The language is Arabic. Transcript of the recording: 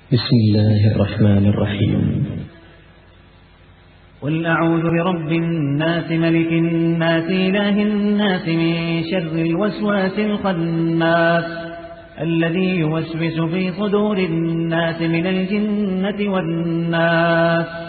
بسم الله الرحمن الرحيم. قل أعوذ برب الناس ملك الناس إله الناس من شر الوسواس الخناس الذي يوسوس في صدور الناس من الجنة والناس.